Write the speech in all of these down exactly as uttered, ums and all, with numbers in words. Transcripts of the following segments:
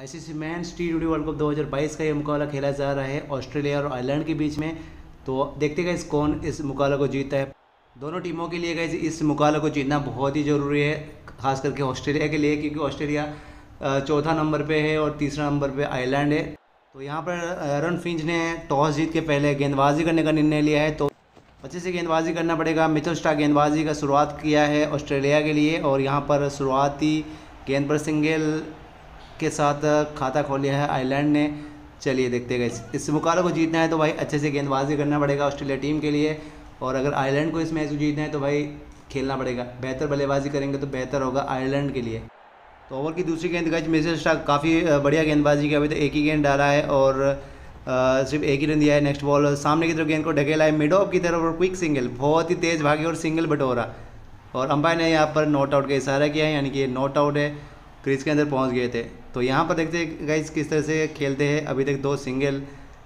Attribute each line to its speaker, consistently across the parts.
Speaker 1: ICC men's T twenty World Cup दो हज़ार बाईस का ये मुकाबला खेला जा रहा है ऑस्ट्रेलिया और आयरलैंड के बीच में। तो देखते गए कौन इस मुकाबला को जीतता है। दोनों टीमों के लिए गए इस मुकाबला को जीतना बहुत ही ज़रूरी है, खास करके ऑस्ट्रेलिया के लिए, क्योंकि ऑस्ट्रेलिया चौथा नंबर पे है और तीसरा नंबर पे आयरलैंड है। तो यहाँ पर एरन फिंच ने टॉस जीत के पहले गेंदबाजी करने का निर्णय लिया है, तो अच्छे से गेंदबाजी करना पड़ेगा। मिचेल स्टार्क गेंदबाजी का शुरुआत किया है ऑस्ट्रेलिया के लिए और यहाँ पर शुरुआती गेंद पर सिंगल के साथ खाता खोल लिया है आयरलैंड ने। चलिए देखते गए इस मुकाबले को जीतना है तो भाई अच्छे से गेंदबाजी करना पड़ेगा ऑस्ट्रेलिया टीम के लिए, और अगर आयरलैंड को इस मैच को जीतना है तो भाई खेलना पड़ेगा, बेहतर बल्लेबाजी करेंगे तो बेहतर होगा आयरलैंड के लिए। तो ओवर की दूसरी गेंद गज मिचेल स्टार्क काफ़ी बढ़िया गेंदबाजी की, अभी तो एक ही गेंद डाला है और आ, सिर्फ एक ही रन दिया है। नेक्स्ट बॉल सामने की तरफ गेंद को ढकेला है मिड ऑफ की तरफ और क्विक सिंगल, बहुत ही तेज़ भागी और सिंगल बटोरा, और अंपायर ने यहाँ पर नॉट आउट का इशारा किया है, यानी कि नॉट आउट है, क्रीज के अंदर पहुँच गए थे। तो यहाँ पर देखते हैं गाइस किस तरह से खेलते हैं। अभी तक दो सिंगल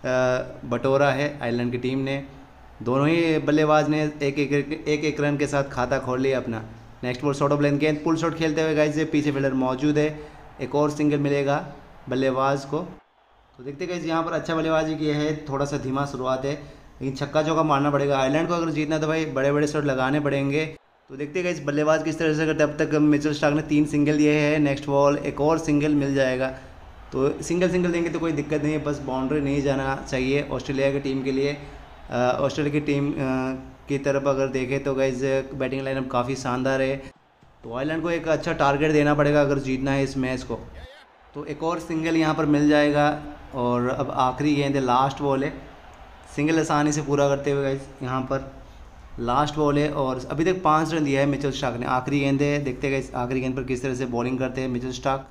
Speaker 1: बटोरा है आयरलैंड की टीम ने, दोनों ही बल्लेबाज ने एक एक एक एक रन के साथ खाता खोल लिया अपना। Next ball short of length गेंद पुल शॉट खेलते हुए गाइस पीछे फील्डर मौजूद है, एक और सिंगल मिलेगा बल्लेबाज को। तो देखते गाइस यहाँ पर अच्छा बल्लेबाजी किया है, थोड़ा सा धीमा शुरुआत है लेकिन छक्का चौका मारना पड़ेगा आयरलैंड को, अगर जीतना तो भाई बड़े बड़े शॉट लगाने पड़ेंगे। तो देखते हैं इस बल्लेबाज किस तरह से करते। अब तक मिचेल स्टार्क ने तीन सिंगल दिए हैं, नेक्स्ट बॉल एक और सिंगल मिल जाएगा, तो सिंगल सिंगल देंगे तो कोई दिक्कत नहीं है, बस बाउंड्री नहीं जाना चाहिए ऑस्ट्रेलिया की टीम के लिए। ऑस्ट्रेलिया की टीम की तरफ अगर देखें तो गाइस बैटिंग लाइनअप काफ़ी शानदार है, तो आयरलैंड को एक अच्छा टारगेट देना पड़ेगा अगर जीतना है इस मैच को। तो एक और सिंगल यहाँ पर मिल जाएगा और अब आखिरी गेंद है, लास्ट बॉल है, सिंगल आसानी से पूरा करते हुए गाइस यहाँ पर लास्ट बॉल है और अभी तक पाँच रन दिया है मिचेल स्टार्क ने। आखिरी गेंद है, देखते हैं आखिरी गेंद पर किस तरह से बॉलिंग करते हैं Mitchell Starc.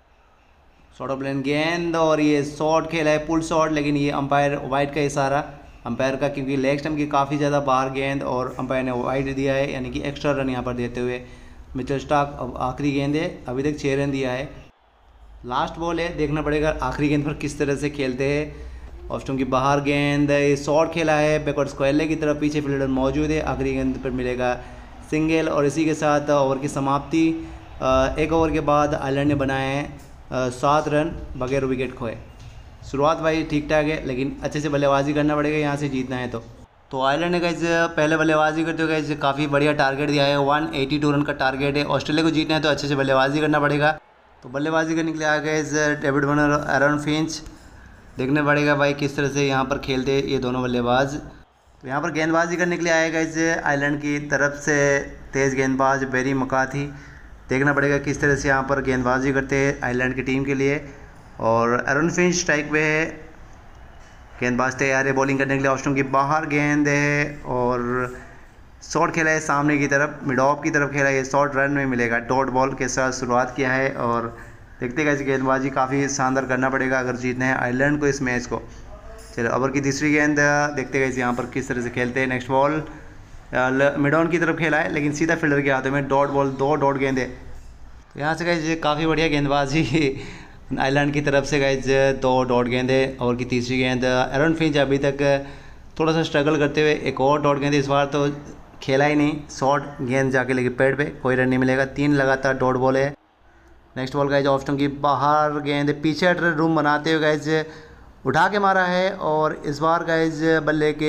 Speaker 1: Short of length गेंद और ये शॉट खेला है पुल शॉट, लेकिन ये अंपायर वाइड का इशारा अंपायर का, क्योंकि लेग स्टंप की काफ़ी ज़्यादा बाहर गेंद और अंपायर ने वाइड दिया है, यानी कि एक्स्ट्रा रन यहाँ पर देते हुए मिचेल स्टार्क। अब आखिरी गेंद है, अभी तक छः रन दिया है, लास्ट बॉल है, देखना पड़ेगा आखिरी गेंद पर किस तरह से खेलते हैं। ऑफ स्टंप की बाहर गेंद, ये शॉट खेला है बैकवर्ड स्क्वायर की तरफ, पीछे फील्डर मौजूद है, आखिरी गेंद पर मिलेगा सिंगल और इसी के साथ ओवर की समाप्ति। एक ओवर के बाद आयरलैंड ने बनाए हैं सात रन बगैर विकेट खोए। शुरुआत भाई ठीक ठाक है लेकिन अच्छे से बल्लेबाजी करना पड़ेगा यहाँ से जीतना है तो। तो आयरलैंड ने गाइस पहले बल्लेबाजी करते हुए गाइस काफ़ी बढ़िया टारगेट दिया है, एक सौ बयासी रन का टारगेट है। ऑस्ट्रेलिया को जीतना है तो अच्छे से बल्लेबाजी करना पड़ेगा। तो बल्लेबाजी करने के लिए आ गए डेविड वार्नर और एरन फिंच, देखने पड़ेगा भाई किस तरह से यहाँ पर खेलते ये दोनों बल्लेबाज। तो यहाँ पर गेंदबाजी करने के लिए आएगा इस आयरलैंड की तरफ से तेज़ गेंदबाज बेरी मकाथी, देखना पड़ेगा किस तरह से यहाँ पर गेंदबाजी करते हैं आयरलैंड की टीम के लिए। और एरन फिंच स्ट्राइक पे है, गेंदबाज तैयार है बॉलिंग करने के लिए। ऑस्ट्रेलिया की बाहर गेंद है और शॉट खेला है सामने की तरफ, मिड ऑफ की तरफ खेला है, ये शॉट रन में मिलेगा। डॉट बॉल के साथ शुरुआत किया है और देखते गए गेंदबाजी काफ़ी शानदार करना पड़ेगा अगर जीतना है आयरलैंड को इस मैच को। चलो ओवर की तीसरी गेंद देखते गए यहाँ पर किस तरह से खेलते हैं। नेक्स्ट बॉल मिड ऑन की तरफ खेला है लेकिन सीधा फील्डर के हाथों में, डॉट बॉल, दो डॉट गेंदे। तो यहाँ से गए काफ़ी बढ़िया गेंदबाजी आयरलैंड की तरफ से गए, दो डॉट गेंदे। ओवर की तीसरी गेंद एरन फिंच अभी तक थोड़ा सा स्ट्रगल करते हुए, एक और डॉट गेंद, इस बार तो खेला ही नहीं, शॉर्ट गेंद जाके लेके पैड पे, कोई रन नहीं मिलेगा, तीन लगातार डॉट बॉल है। Next ball guys off stump की बाहर गेंद, पीछे रूम बनाते हुए गाइज उठा के मारा है और इस बार गाइज बल्ले के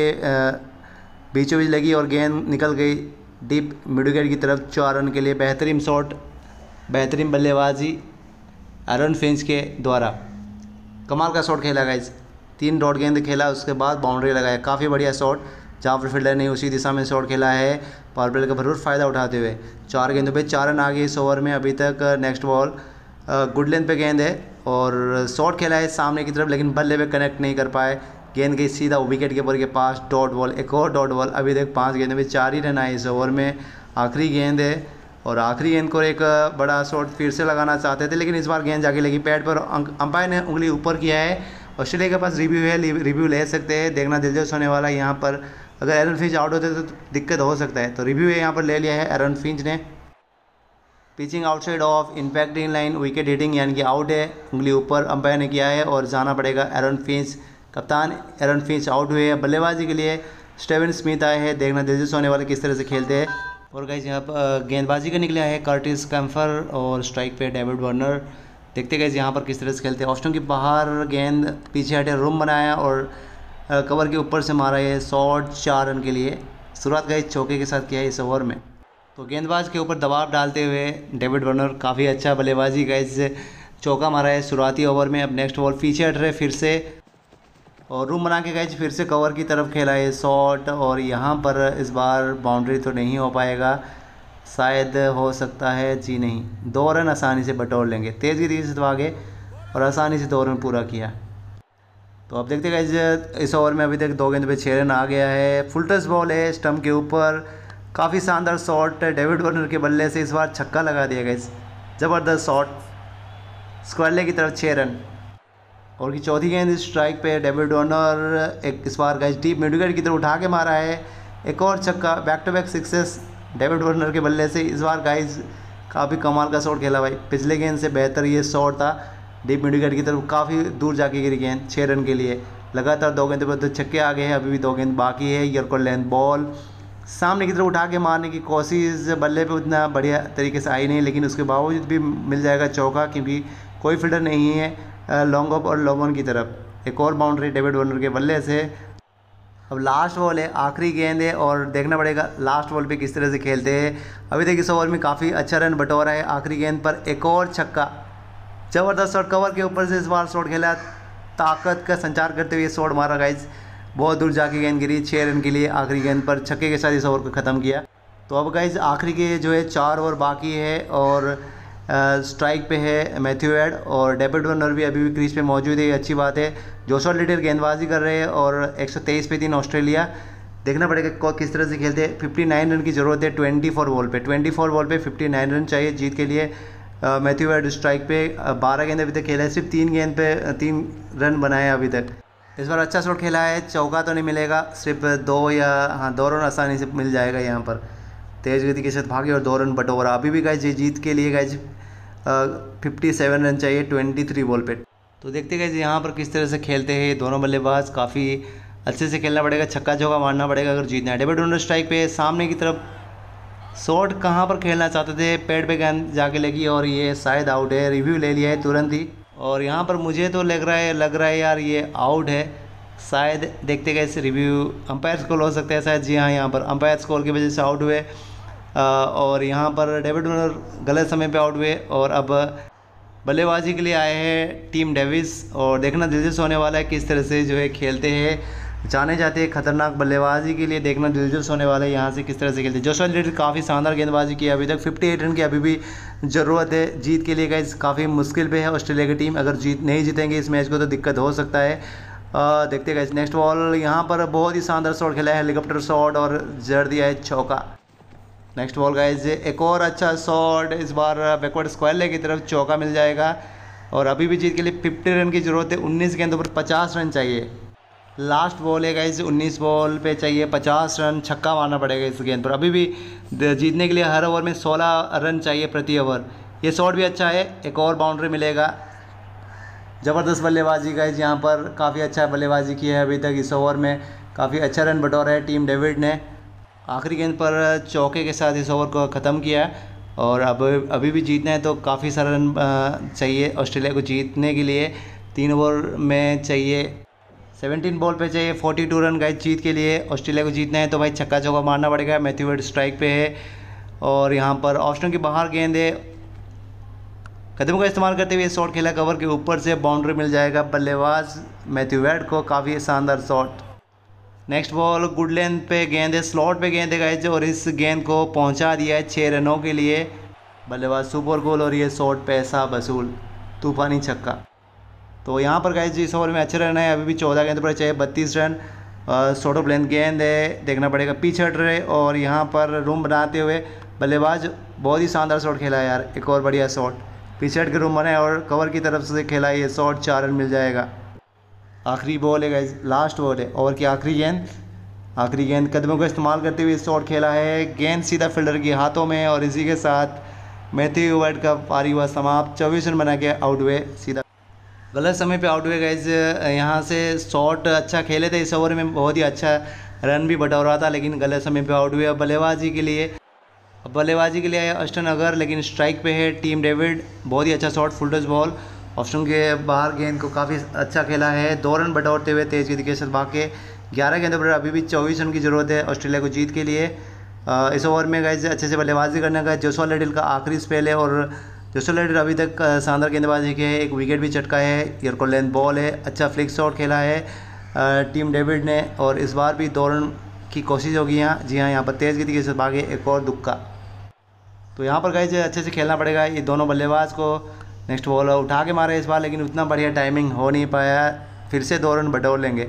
Speaker 1: बीचों बीच लगी और गेंद निकल गई डीप मिड विकेट की तरफ चार रन के लिए। बेहतरीन शॉट, बेहतरीन बल्लेबाजी एरन फिंच के द्वारा, कमाल का शॉट खेला गाइज, तीन डॉट गेंद खेला उसके बाद बाउंड्री लगाया, काफ़ी बढ़िया शॉट। जहाँ पर फील्डर ने उसी दिशा में शॉट खेला है, पावर प्ले का भरपूर फ़ायदा उठाते हुए चार गेंदों पे चार रन आ गए इस ओवर में अभी तक। नेक्स्ट बॉल गुड लेंथ पे गेंद है और शॉट खेला है सामने की तरफ लेकिन बल्ले पे कनेक्ट नहीं कर पाए, गेंद गई सीधा विकेट कीपर के पास, डॉट बॉल, एक और डॉट बॉल। अभी तक पाँच गेंदों पे चार ही रन आए इस ओवर में। आखिरी गेंद है और आखिरी गेंद को एक बड़ा शॉट फिर से लगाना चाहते थे लेकिन इस बार गेंद जाके लगी पैड पर, अंपायर ने उंगली ऊपर किया है। ऑस्ट्रेलिया के पास रिव्यू है, रिव्यू ले सकते हैं, देखना दिलचस्प होने वाला है यहाँ पर। अगर एरन फिंच आउट होते तो दिक्कत हो सकता है, तो रिव्यू यहाँ पर ले लिया है एरन फिंच ने। Pitching outside off impact in line wicket hitting, यानी कि आउट है, उंगली ऊपर अंपायर ने किया है और जाना पड़ेगा एरन फिंच। कप्तान एरन फिंच आउट हुए हैं। बल्लेबाजी के लिए स्टीवन स्मिथ आए हैं, देखना दिलचस्प होने वाले किस तरह से खेलते हैं। और गाइस यहाँ पर गेंदबाजी करने के लिए आए हैं कर्टिस कैम्फर और स्ट्राइक पे डेविड वार्नर। देखते गए यहाँ पर किस तरह से खेलते हैं। ऑस्टन के बाहर गेंद पीछे हटे, रूम बनाया और कवर के ऊपर से मारा है शॉट चार रन के लिए। शुरुआत गई चौके के साथ किया है इस ओवर में। तो गेंदबाज के ऊपर दबाव डालते हुए डेविड वार्नर काफ़ी अच्छा बल्लेबाजी का इस चौका मारा है शुरुआती ओवर में। अब नेक्स्ट बॉल पीछे हट रहे फिर से और रूम बना के गए फिर से कवर की तरफ खेला है शॉट और यहाँ पर इस बार बाउंड्री तो नहीं हो पाएगा, शायद हो सकता है जी नहीं, दो रन आसानी से बटोर लेंगे। तेज़ गति से भागे और आसानी से दो रन पूरा किया। तो अब देखते गए इस ओवर में अभी तक दो गेंद पे छः रन आ गया है। फुल टच बॉल है स्टंप के ऊपर, काफ़ी शानदार शॉट डेविड वार्नर के बल्ले से इस बार छक्का लगा दिया गया, ज़बरदस्त शॉट, स्क्वायर लेग की तरफ छः रन। और की चौथी गेंद स्ट्राइक पे डेविड वार्नर एक इस बार गैस डीप मिड विकेट की तरफ उठा के मारा है, एक और छक्का, back to back sixes David Warner के बल्ले से। इस बार गाइस काफ़ी कमाल का शॉट खेला भाई, पिछले गेंद से बेहतर ये शॉट था, डीप मिड विकेट की तरफ काफ़ी दूर जाके गिरी गेंद छः रन के लिए। लगातार दो गेंद पर तो छक्के आ गए हैं, अभी भी दो गेंद बाकी है। यॉर्कर लेंथ बॉल सामने की तरफ उठा के मारने की कोशिश, बल्ले पे उतना बढ़िया तरीके से आई नहीं, लेकिन उसके बावजूद भी मिल जाएगा चौका क्योंकि कोई फील्डर नहीं है लॉन्ग ऑफ और लॉन्ग ऑन की तरफ। एक और बाउंड्री डेविड वार्नर के बल्ले से। अब लास्ट बॉल है, आखिरी गेंद है और देखना पड़ेगा लास्ट बॉल पे किस तरह से खेलते हैं। अभी तक इस ओवर में काफ़ी अच्छा रन बटोरा है, आखिरी गेंद पर एक और छक्का, ज़बरदस्त शॉट, कवर के ऊपर से इस बार शॉट खेला, ताकत का संचार करते हुए शॉट मारा गाइज, बहुत दूर जाके गेंद गिरी छः रन के लिए। आखिरी गेंद पर छक्के के साथ इस ओवर को ख़त्म किया। तो अब गाइज आखिरी के जो है चार ओवर बाकी है और स्ट्राइक पे है मैथ्यू एड और डेविड वार्नर भी अभी भी क्रीज पे मौजूद है, अच्छी बात है। जोशुआ लिटिल गेंदबाजी कर रहे हैं और एक सौ तेईस पे तीन ऑस्ट्रेलिया। देखना पड़ेगा किस तरह से खेलते हैं। उनसठ रन की ज़रूरत है चौबीस बॉल पे, चौबीस बॉल पे उनसठ रन चाहिए जीत के लिए। मैथ्यू एड स्ट्राइक पे बारह गेंद अभी तक खेला है, सिर्फ तीन गेंद पे तीन रन बनाए अभी तक। इस बार अच्छा शॉट खेला है, चौका तो नहीं मिलेगा, सिर्फ दो या हाँ दो रन आसानी से मिल जाएगा यहाँ पर। तेज़ गति के साथ भागे और दो रन बटोरा। अभी भी गाइज जीत के लिए गाइज फिफ्टी सेवन रन चाहिए तेईस बॉल पे। तो देखते गए यहाँ पर किस तरह से खेलते हैं दोनों बल्लेबाज, काफ़ी अच्छे से खेलना पड़ेगा, छक्का चौका मारना पड़ेगा अगर जीतना है। डेविड वार्नर स्ट्राइक पे सामने की तरफ, शॉट कहाँ पर खेलना चाहते थे, पैड पे गेंद जाके लगी और ये शायद आउट है, रिव्यू ले लिया है तुरंत ही। और यहाँ पर मुझे तो लग रहा है लग रहा है यार ये आउट है शायद, देखते गए इस रिव्यू, अंपायर कॉल हो सकता है शायद, जी हाँ यहाँ पर अंपायर कॉल की वजह से आउट हुए और यहाँ पर डेविड वार्नर गलत समय पे आउट हुए। और अब बल्लेबाजी के लिए आए हैं टीम डेविस और देखना दिलचस्प होने वाला है किस तरह से जो है खेलते हैं, जाने जाते हैं खतरनाक बल्लेबाजी के लिए, देखना दिलचस्प होने वाला है यहाँ से किस तरह से खेलते हैं। जोशुआ लिटिल काफ़ी शानदार गेंदबाजी की अभी तक, अट्ठावन रन की अभी भी ज़रूरत है जीत के लिए गाइस, काफ़ी मुश्किल पे है ऑस्ट्रेलिया की टीम, अगर जीत नहीं जीतेंगे इस मैच को तो दिक्कत हो सकता है। आ, देखते गाइस नेक्स्ट बॉल, यहाँ पर बहुत ही शानदार शॉट खेला है, हेलीकॉप्टर शॉट और जड़ दिया है चौका। नेक्स्ट बॉल गाइज एक और अच्छा शॉट, इस बार बैकवर्ड स्क्वायर लेग की तरफ चौका मिल जाएगा और अभी भी जीत के लिए पचास रन की ज़रूरत है। उन्नीस गेंदों पर पचास रन चाहिए, लास्ट बॉल है गाइज, उन्नीस बॉल पे चाहिए पचास रन, छक्का मारना पड़ेगा इस गेंद पर। अभी भी जीतने के लिए हर ओवर में सोलह रन चाहिए प्रति ओवर। ये शॉट भी अच्छा है, एक और बाउंड्री मिलेगा। ज़बरदस्त बल्लेबाजी गाइज, यहाँ पर काफ़ी अच्छा बल्लेबाजी की है अभी तक इस ओवर में, काफ़ी अच्छा रन बटोरा है टीम डेविड ने। आखिरी गेंद पर चौके के साथ इस ओवर को ख़त्म किया और अब अभी भी जीतना है तो काफ़ी सारा रन चाहिए ऑस्ट्रेलिया को जीतने के लिए। तीन ओवर में चाहिए, सत्रह बॉल पे चाहिए बयालीस रन गाइस जीत के लिए। ऑस्ट्रेलिया को जीतना है तो भाई छक्का चौका मारना पड़ेगा। मैथ्यू एड स्ट्राइक पे है और यहाँ पर ऑस्ट्रेलिया के बाहर गेंद है, कदमों का इस्तेमाल करते हुए शॉट खेला, कवर के ऊपर से बाउंड्री मिल जाएगा बल्लेबाज मैथ्यू एड को, काफ़ी शानदार shot. Next ball good length पे गेंद है, स्लॉट पे गेंद है गाइस और इस गेंद को पहुंचा दिया है छः रनों के लिए। बल्लेबाज सुपर गोल और ये शॉट पैसा वसूल, तूफानी छक्का। तो यहाँ पर गाइस इस ओवर में अच्छे रन है, अभी भी चौदह गेंद पर चाहिए बत्तीस रन। शॉर्ट ऑफ लेंथ गेंद है, देखना पड़ेगा पीछे हट रहे और यहाँ पर रूम बनाते हुए बल्लेबाज बहुत ही शानदार शॉट खेला है यार, एक और बढ़िया शॉट, पीछे हट के रूम बनाए और कवर की तरफ से खेला ये शॉट, चार रन मिल जाएगा। आखिरी बॉल है गाइस, लास्ट बॉल है ओवर की आखिरी गेंद, आखिरी गेंद कदमों का इस्तेमाल करते हुए शॉट खेला है, गेंद सीधा फील्डर के हाथों में और इसी के साथ मैथ्यू एड का पारी हुआ समाप्त। चौबीस रन बना के आउट हुए, सीधा गलत समय पे आउट हुए गाइस। यहाँ से शॉट अच्छा खेले थे इस ओवर में, बहुत ही अच्छा रन भी बटोरा था, लेकिन गलत समय पे आउट हुए। अब बल्लेबाजी के लिए अब बल्लेबाजी के लिए आया ऑस्टिन अगर, लेकिन स्ट्राइक पे है टीम डेविड। बहुत ही अच्छा शॉट, फुल टच बॉल। ऑस्टिन के बाहर गेंद को काफ़ी अच्छा खेला है, दो रन बटोरते हुए तेज गति के साथ भाग के। ग्यारह गेंदों पर अभी भी चौबीस रन की ज़रूरत है ऑस्ट्रेलिया को जीत के लिए। इस ओवर में गाइस अच्छे से बल्लेबाजी करने का जोशुआ लिटिल का आखिरी स्पेल है, और जोशुआ लिटिल अभी तक शानदार गेंदबाजी की है, एक विकेट भी चटका है, ईयर लेंथ बॉल है, अच्छा फ्लिक शॉट खेला है टीम डेविड ने। और इस बार भी दो रन की कोशिश होगी यहाँ। जी हाँ, यहाँ पर तेज़ गति के साथ भागे एक और दुक्का। तो यहाँ पर गाइस अच्छे से खेलना पड़ेगा ये दोनों बल्लेबाज को। नेक्स्ट बॉल उठा के मारे इस बार, लेकिन उतना बढ़िया टाइमिंग हो नहीं पाया, फिर से दो रन बटोर लेंगे।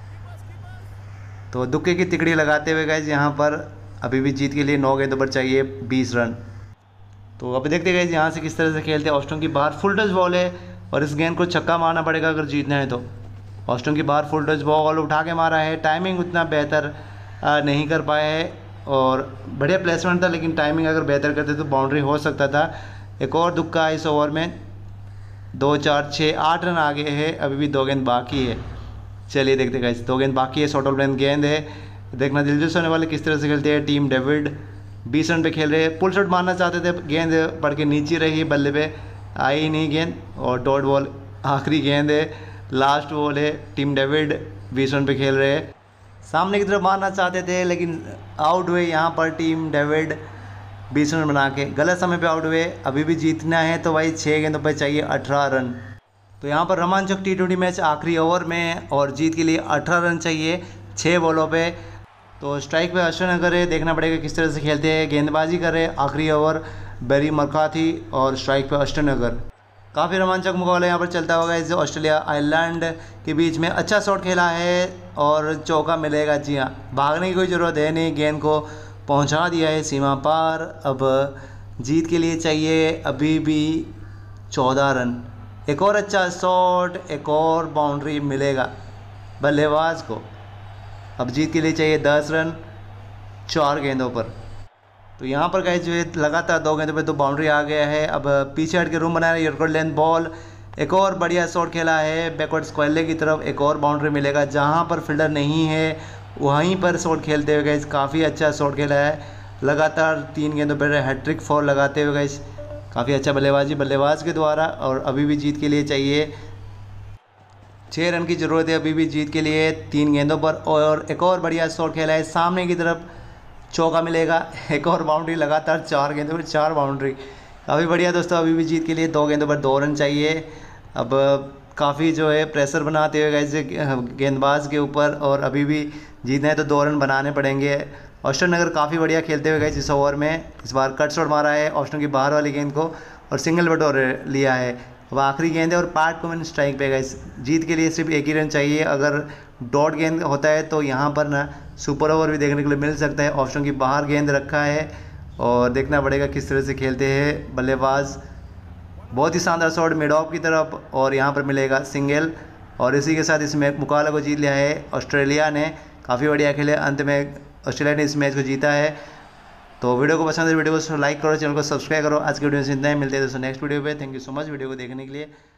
Speaker 1: तो दुक्के की तिकड़ी लगाते हुए गाइस यहाँ पर अभी भी जीत के लिए नौ गेंदों पर चाहिए बीस रन। तो अभी देखते गाइस यहाँ से किस तरह से खेलते हैं। ऑस्टिन की बाहर फुल टच बॉल है और इस गेंद को छक्का मारना पड़ेगा अगर जीतना है तो। ऑस्टिन की बाहर फुल टच बॉल उठा के मारा है, टाइमिंग उतना बेहतर नहीं कर पाए है और बढ़िया प्लेसमेंट था, लेकिन टाइमिंग अगर बेहतर करते तो बाउंड्री हो सकता था। एक और दुक्का इस ओवर में। दो चार छः आठ रन आगे है, अभी भी दो गेंद बाकी है। चलिए देखते गाइस, दो गेंद बाकी है, शॉर्ट ऑफ लेंथ गेंद है। देखना दिलचस्प होने वाले किस तरह से खेलते हैं टीम डेविड। बीस रन पे खेल रहे हैं, पुल शॉट मारना चाहते थे, गेंद पड़ के नीचे रही, बल्ले पे आई नहीं गेंद। और डॉट बॉल आखिरी गेंद है, लास्ट बॉल है। टीम डेविड बीस रन पे खेल रहे हैं, सामने की तरफ मारना चाहते थे लेकिन आउट हुए यहाँ पर टीम डेविड बीस रन बना के। गलत समय पे आउट हुए। अभी भी जीतना है तो भाई छः गेंदों पर चाहिए अठारह रन। तो यहाँ पर रोमांचक टी ट्वेंटी मैच आखिरी ओवर में और जीत के लिए अठारह रन चाहिए छः बॉलों पे। तो स्ट्राइक पे ऑस्टिन अगर है, देखना पड़ेगा किस तरह से खेलते हैं। गेंदबाजी कर रहे आखिरी ओवर बेरी मरकाथी और स्ट्राइक पे ऑस्टिन अगर। काफ़ी रोमांचक मुकाबला यहाँ पर चलता होगा इस ऑस्ट्रेलिया आयरलैंड के बीच में। अच्छा शॉट खेला है और चौका मिलेगा। जी हाँ, भागने की कोई ज़रूरत है नहीं, गेंद को पहुँचा दिया है सीमा पार। अब जीत के लिए चाहिए अभी भी चौदह रन। एक और अच्छा शॉट, एक और बाउंड्री मिलेगा बल्लेबाज को। अब जीत के लिए चाहिए दस रन चार गेंदों पर। तो यहाँ पर गाइस जो है लगातार दो गेंदों पे तो बाउंड्री आ गया है। अब पीछे हट के रूम बनाया है, ईयर लेंथ बॉल, एक और बढ़िया शॉट खेला है बैकवर्ड स्क्वायर की तरफ। एक और बाउंड्री मिलेगा, जहाँ पर फील्डर नहीं है वहीं पर शॉट खेलते हुए गाइस काफ़ी अच्छा शॉट खेला है। लगातार तीन गेंदों पर हैट्रिक फोर लगाते हुए गाइस काफ़ी अच्छा बल्लेबाजी बल्लेबाज के द्वारा। और अभी भी जीत के लिए चाहिए छः रन की ज़रूरत है अभी भी जीत के लिए तीन गेंदों पर। और एक और बढ़िया शॉट खेला है, सामने की तरफ चौका मिलेगा। एक और बाउंड्री, लगातार चार गेंदों पर चार बाउंड्री, काफ़ी बढ़िया दोस्तों। अभी भी जीत के लिए दो गेंदों पर दो रन चाहिए। अब काफ़ी जो है प्रेशर बनाते हुए गए गेंदबाज के ऊपर, और अभी भी जीतना है तो दो रन बनाने पड़ेंगे। ऑस्टिन अगर काफ़ी बढ़िया खेलते हुए गए इस ओवर में। इस बार कट शॉट मारा है ऑस्टिन की बाहर वाली गेंद को और सिंगल बटोर लिया है। अब आखिरी गेंद है और पार्ट को मैंने स्ट्राइक पे गए। जीत के लिए सिर्फ एक ही रन चाहिए। अगर डॉट गेंद होता है तो यहाँ पर ना सुपर ओवर भी देखने के लिए मिल सकता है। ऑस्टिन की बाहर गेंद रखा है और देखना पड़ेगा किस तरह से खेलते हैं बल्लेबाज। बहुत ही शानदार शॉट मिड ऑफ की तरफ और यहाँ पर मिलेगा सिंगल। और इसी के साथ इस मैच मुकाबला को जीत लिया है ऑस्ट्रेलिया ने। काफ़ी बढ़िया खेले, अंत में ऑस्ट्रेलिया ने इस मैच को जीता है। तो वीडियो को पसंद है वीडियो को लाइक करो, चैनल को सब्सक्राइब करो। आज की वीडियो से इतना ही, मिलते हैं दोस्तों नेक्स्ट वीडियो पे। Thank you so much video को देखने के लिए।